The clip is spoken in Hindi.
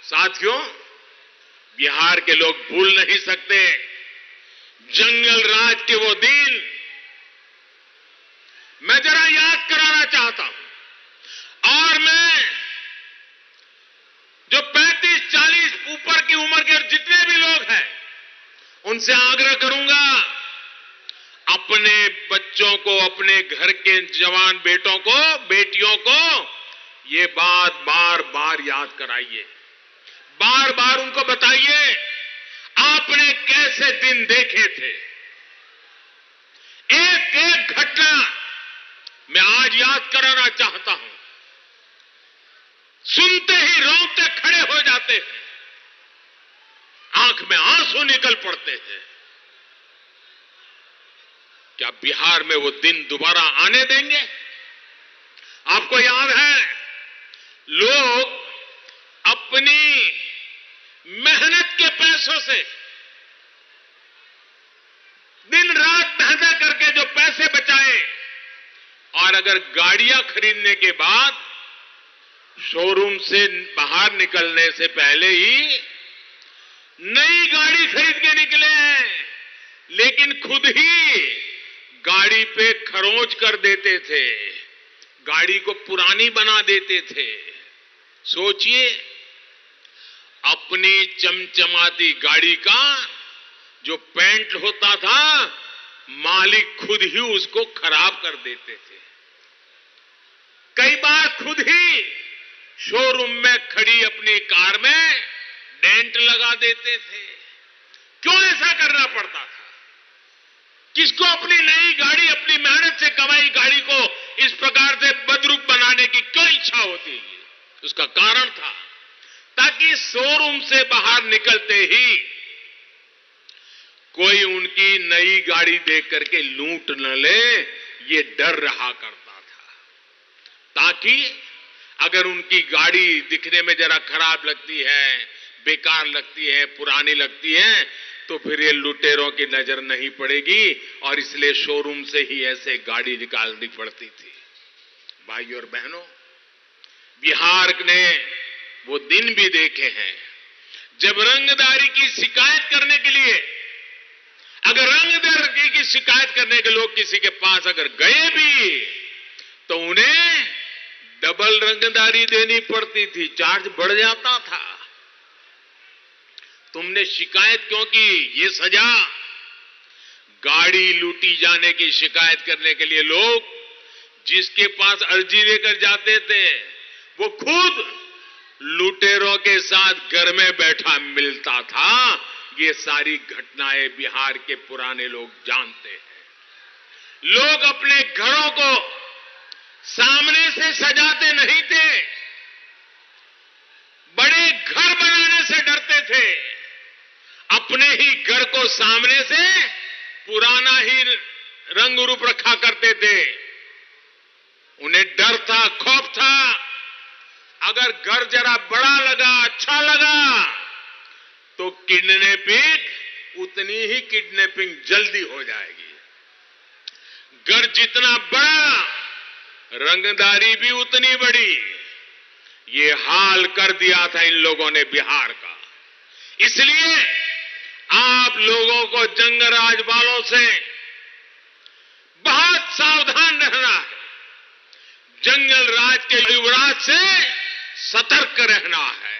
साथियों, बिहार के लोग भूल नहीं सकते जंगल राज के वो दिन। मैं जरा याद कराना चाहता हूं और मैं जो 35-40 ऊपर की उम्र के जितने भी लोग हैं उनसे आग्रह करूंगा, अपने बच्चों को, अपने घर के जवान बेटों को, बेटियों को ये बात बार बार याद कराइए, बार बार उनको बताइए आपने कैसे दिन देखे थे। एक एक घटना मैं आज याद कराना चाहता हूं, सुनते ही रोंगटे खड़े हो जाते हैं, आंख में आंसू निकल पड़ते हैं। क्या बिहार में वो दिन दोबारा आने देंगे? आपको याद है, लोग अपनी मेहनत के पैसों से दिन रात मेहनत करके जो पैसे बचाए और अगर गाड़ियां खरीदने के बाद शोरूम से बाहर निकलने से पहले ही नई गाड़ी खरीद के निकले हैं, लेकिन खुद ही गाड़ी पे खरोंच कर देते थे, गाड़ी को पुरानी बना देते थे। सोचिए, अपनी चमचमाती गाड़ी का जो पेंट होता था मालिक खुद ही उसको खराब कर देते थे। कई बार खुद ही शोरूम में खड़ी अपनी कार में डेंट लगा देते थे। क्यों ऐसा करना पड़ता था? किसको अपनी नई गाड़ी, अपनी मेहनत से कमाई गाड़ी को इस प्रकार से बदरूप बनाने की क्यों इच्छा होती है? उसका कारण था ताकि शोरूम से बाहर निकलते ही कोई उनकी नई गाड़ी देख करके लूट न ले, ये डर रहा करता था, ताकि अगर उनकी गाड़ी दिखने में जरा खराब लगती है, बेकार लगती है, पुरानी लगती है, तो फिर ये लुटेरों की नजर नहीं पड़ेगी और इसलिए शोरूम से ही ऐसे गाड़ी निकालनी पड़ती थी। भाइयों और बहनों, बिहार ने वो दिन भी देखे हैं जब रंगदारी की शिकायत करने के लिए, अगर रंगदारी की शिकायत करने के लोग किसी के पास अगर गए भी तो उन्हें डबल रंगदारी देनी पड़ती थी, चार्ज बढ़ जाता था। तुमने शिकायत क्यों की? ये सजा। गाड़ी लूटी जाने की शिकायत करने के लिए लोग जिसके पास अर्जी लेकर जाते थे वो खुद लुटेरों के साथ घर में बैठा मिलता था। ये सारी घटनाएं बिहार के पुराने लोग जानते हैं। लोग अपने घरों को सामने से सजाते नहीं थे, बड़े घर बनाने से डरते थे, अपने ही घर को सामने से पुराना ही रंग रूप रखा करते थे। उन्हें डर था, खौफ था, अगर घर जरा बड़ा लगा, अच्छा लगा तो किडनैपिंग, उतनी ही किडनैपिंग जल्दी हो जाएगी। घर जितना बड़ा, रंगदारी भी उतनी बड़ी। ये हाल कर दिया था इन लोगों ने बिहार का। इसलिए आप लोगों को जंगराज वालों से बहुत सावधान रहना है, जंगल राज के युवराज से सतर्क रहना है।